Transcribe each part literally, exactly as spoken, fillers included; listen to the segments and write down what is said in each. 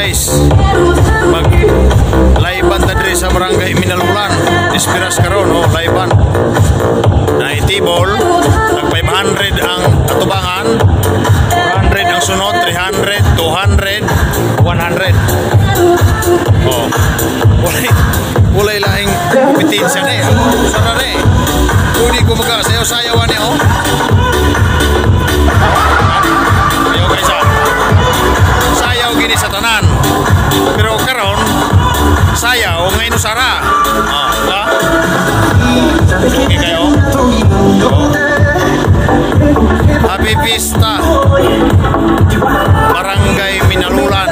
guys, mag laiban ta diri sa barangay Minalulan. Dispiras karon oh laiban. Na itibol nag five hundred ang atubangan, four hundred ang sunod, three hundred, two hundred, one hundred. Oh. Walay walay laing kompetensya ni. Sana ni. Kuni ko maga sayaw-sayawan ni oh. Ayo guys ah. Sayaw gini sa tanan. Pero karon sayaw ngay nusara. Ah, ba? Okay kayo. Oh. Happy Fiesta. Barangay Minalulan.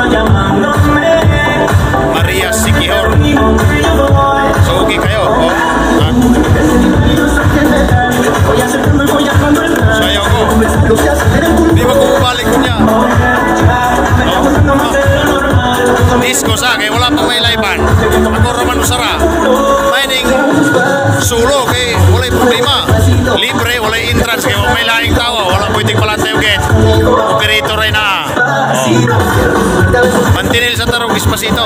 Maria Sikihor. So okay kayo. Oh. Ah. Sayaw ko. Di ba kumabalik ko niya? Oh. Disco sa kay wala pang may laiban. Ako raman usara. Mining solo kay walay problema. Libre, walay entrance kay may laing tawa, wala pwedeng palantay og gate. Operator ay na. Oh. Mantinil sa tarong Despacito.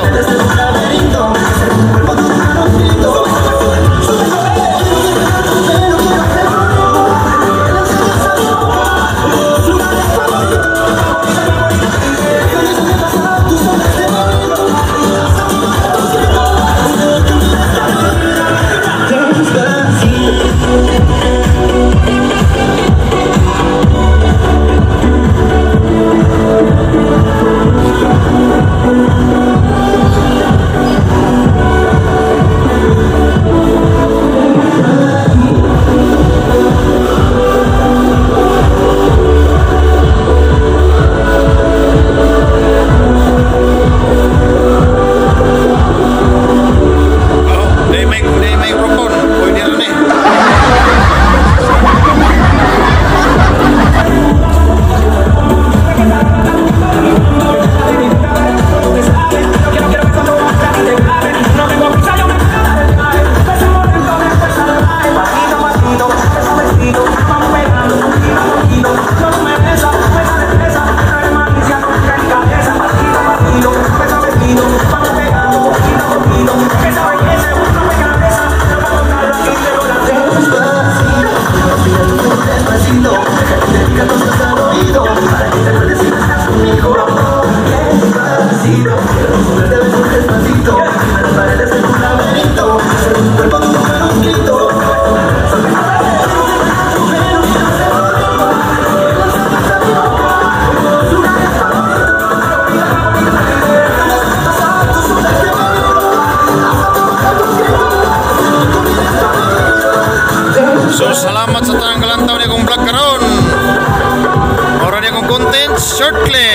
So salamat sa tanang kalantaw ni akong vlog karon. Ora ni akong content shortly.